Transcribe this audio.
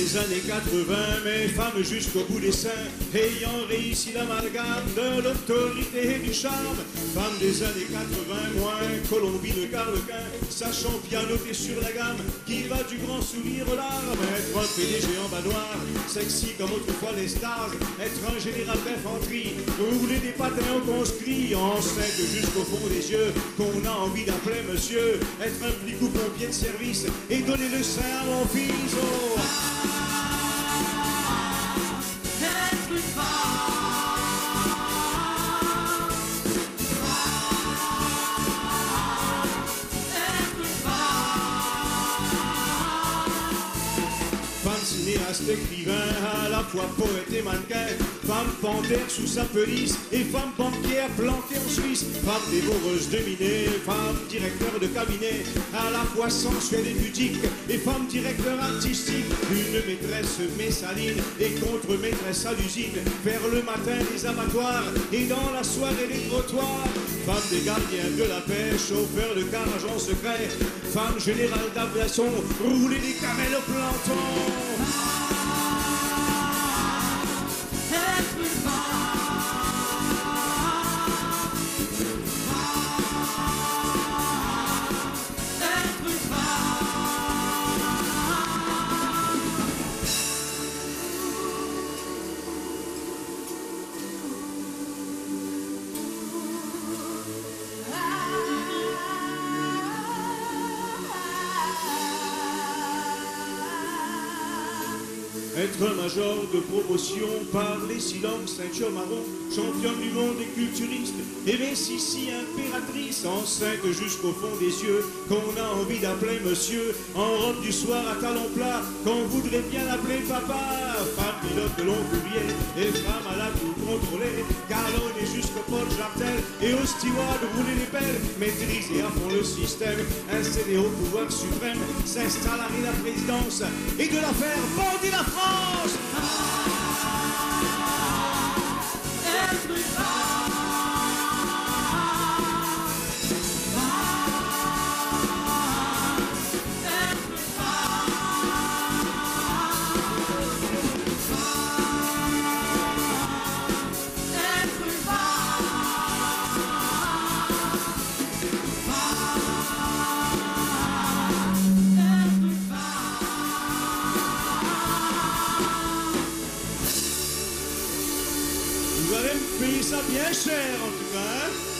des années 80, mais femmes jusqu'au bout des seins, ayant réussi l'amalgame de l'autorité et du charme. Femmes des années 80, moins Colombine Carlequin, sachant bien noter sur la gamme, qui va du grand sourire aux larmes. Être un PDG en bas noir, sexy comme autrefois les stars, être un général d'infanterie, rouler des patins au conscrit, enceinte jusqu'au fond des yeux, qu'on a envie d'appeler monsieur, être un flic ou pompier de service, et donner le sein à mon fils. Oh. Être une Femme cinéaste, écrivain, à la fois poète et mannequin, femme panthère sous sa pelisse et femme banquière plantée en Suisse, femme dévoreuse dominée, femme directeur de cabinet, à la fois sensuelle et ludique et femme directeur artistique, une maîtresse messaline et contre-maîtresse à l'usine, faire le matin les abattoirs et dans la soirée les trottoirs, femme des gardiens de la paix, chauffeur de car agent secret, femme générale d'aviation, rouler des camels au planton. être une Être un major de promotion, parler silence, ceinture marron, champion du monde et culturiste, aimer Sissi, impératrice, enceinte jusqu'au fond des yeux, qu'on a envie d'appeler monsieur, en robe du soir à talons plats, qu'on voudrait bien l'appeler papa, femme pilote de long courrier, et femme à la tour contrôlée, galonner jusqu'au port Jartel, et au steward rouler les pelles, maîtriser à fond le système, incéder au pouvoir suprême, s'installer la présidence, et de la faire bander la France. être une Vous allez me payer ça bien cher en tout cas, hein?